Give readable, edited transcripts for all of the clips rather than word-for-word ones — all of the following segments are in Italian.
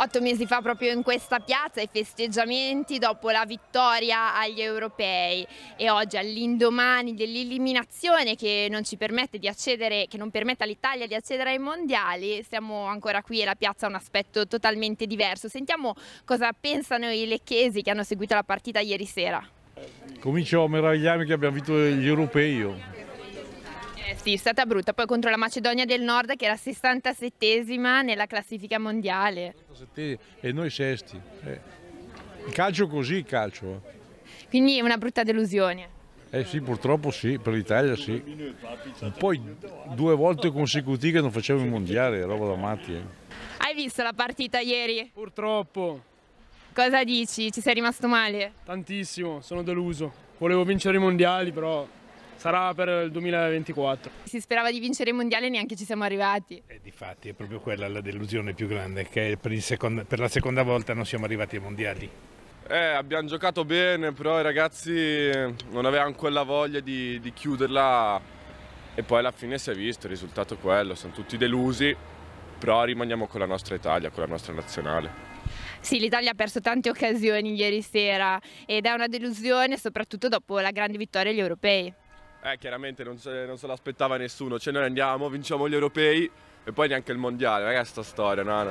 8 mesi fa proprio in questa piazza i festeggiamenti dopo la vittoria agli europei e oggi all'indomani dell'eliminazione che non ci permette di accedere, che non permette all'Italia di accedere ai mondiali, siamo ancora qui e la piazza ha un aspetto totalmente diverso. Sentiamo cosa pensano i lecchesi che hanno seguito la partita ieri sera. Comincio a meravigliarmi che abbiamo vinto gli europei. Sì, è stata brutta, poi contro la Macedonia del Nord che era 67esima nella classifica mondiale. E noi sesti. Il calcio così, il calcio. Quindi è una brutta delusione. Sì, purtroppo sì, per l'Italia sì. Poi 2 volte consecutive che non facevamo il mondiale, roba da matti. Hai visto la partita ieri? Purtroppo. Cosa dici? Ci sei rimasto male? Tantissimo, sono deluso. Volevo vincere i mondiali, però sarà per il 2024. Si sperava di vincere i mondiali e neanche ci siamo arrivati. Difatti è proprio quella la delusione più grande, che per la seconda volta non siamo arrivati ai mondiali. Abbiamo giocato bene, però i ragazzi non avevano quella voglia di chiuderla e poi alla fine si è visto, il risultato è quello, sono tutti delusi, però rimaniamo con la nostra Italia, con la nostra nazionale. Sì, l'Italia ha perso tante occasioni ieri sera ed è una delusione soprattutto dopo la grande vittoria agli europei. Chiaramente non se l'aspettava nessuno, cioè noi andiamo, vinciamo gli europei e poi neanche il mondiale, ragazzi, sta storia, no?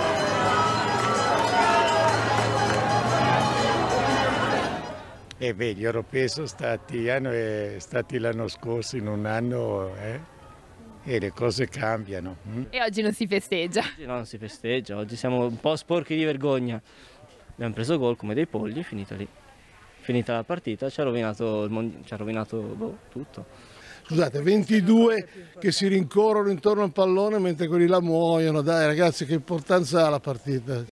Gli europei sono stati l'anno scorso in un anno e le cose cambiano. E oggi non si festeggia. No, non si festeggia, oggi siamo un po' sporchi di vergogna. Abbiamo preso gol come dei polli, finita lì. Finita la partita ci ha rovinato, tutto. Scusate, 22 che si rincorrono intorno al pallone mentre quelli là muoiono. Dai ragazzi, che importanza ha la partita?